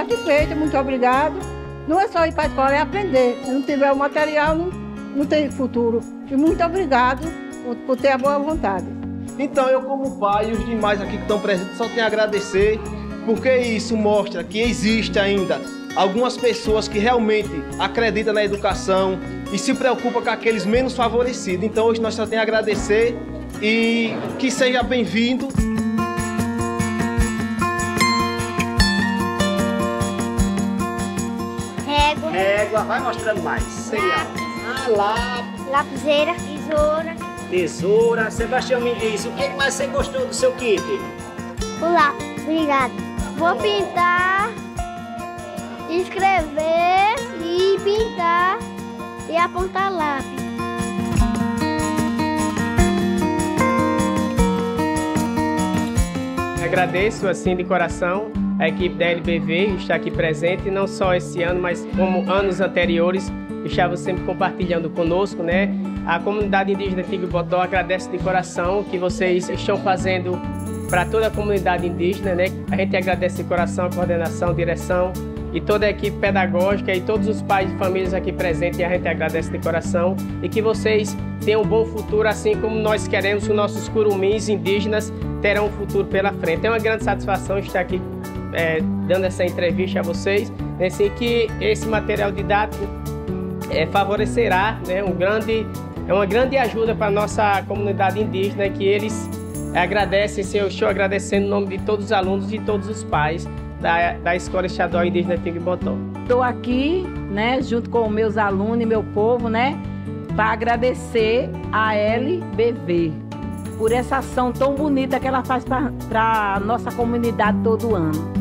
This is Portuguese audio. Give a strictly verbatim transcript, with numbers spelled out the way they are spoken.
satisfeita, muito obrigado. Não é só ir para a escola, é aprender. Se não tiver o material, não, não tem futuro. E muito obrigado por, por ter a boa vontade. Então, eu como pai e os demais aqui que estão presentes, só tenho a agradecer, porque isso mostra que existe ainda algumas pessoas que realmente acreditam na educação e se preocupam com aqueles menos favorecidos. Então, hoje nós só temos a agradecer e que seja bem-vindo. Régua. Régua, vai mostrando mais. Cereal. Ah, lápis. Lapiseira. Tesoura. Tesoura. Sebastião, me diz, o que mais você gostou do seu kit? O lápis. Obrigado. Vou pintar, escrever e pintar e apontar lápis. Agradeço assim de coração a equipe da L B V que está aqui presente, não só esse ano, mas como anos anteriores, estavam sempre compartilhando conosco, né? A comunidade indígena Tigre-Botó agradece de coração o que vocês estão fazendo para toda a comunidade indígena, né? A gente agradece de coração a coordenação, direção e toda a equipe pedagógica e todos os pais de famílias aqui presentes, e a gente agradece de coração e que vocês tenham um bom futuro, assim como nós queremos que os nossos curumins indígenas terão um futuro pela frente. É uma grande satisfação estar aqui é, dando essa entrevista a vocês, né? Assim, que esse material didático é, favorecerá, né, um grande, é uma grande ajuda para a nossa comunidade indígena, que eles agradecem. Eu estou agradecendo em nome de todos os alunos e de todos os pais da, da Escola Estadual Indígena Tigre-Botó. Estou aqui, né, junto com meus alunos e meu povo, né, para agradecer a L B V por essa ação tão bonita que ela faz para a nossa comunidade todo ano.